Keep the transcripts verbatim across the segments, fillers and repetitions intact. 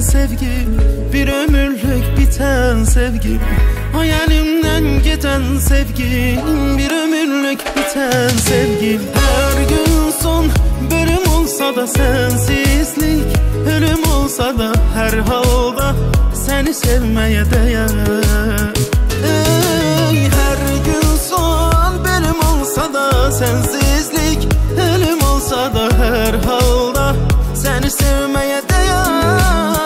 sevgim, bir ömürlük biten sevgim, hayalimden giden sevgim, bir ömürlük biten sevgim. Her gün son bölüm olsa da sensizlik, ölüm olsa da her halda seni sevmeye değer. Ey, her gün son bölüm olsa da sensizlik, ölüm olsa da her halda seni sevmeye değer.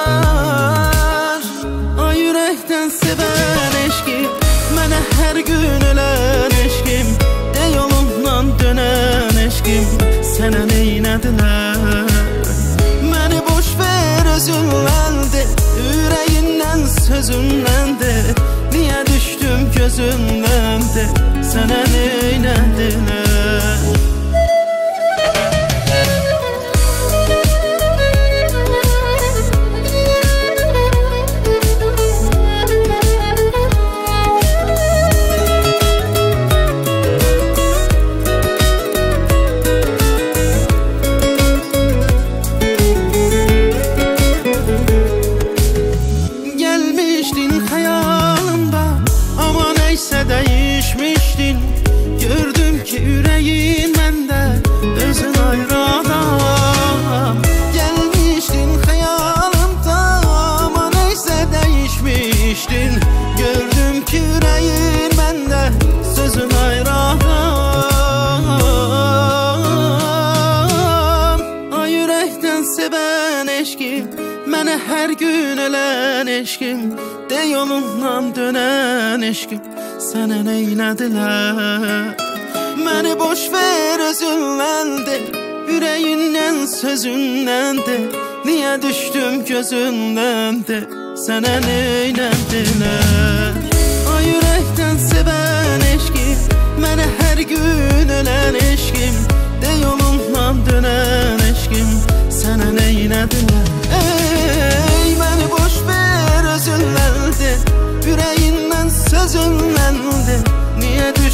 Ay yürekten seven eşkim, mənə her gün ölen eşkim, de yolundan dönen eşkim, sənə neynədilər? Məni boş ver özündən de, ürəyindən sözündən de, niyə düşdüm gözündən de, sənə neynədilər? Değişmiştin, gördüm ki yüreğin bende, özün ayrı adam. Gelmiştin hayalımda ama neyse değişmiştin, gördüm ki yüreğin bende, sözün ayrı adam. Ay yürekten seven eşkim, mənə her gün ölen eşkim, de yolundan dönen eşkim, sənə neynədilər? Məni boş ver özündən de, ürəyindən sözündən de, niyə düşdüm gözündən de, sənə neynədilər? Ay ürəkdən sevən eşkim, mənə hər gün ölən eşkim, de yolundan dönən eşkim, sənə neynədilər? Ey, məni boş ver özündən de, ürəyindən sözündən de, niyə düşdüm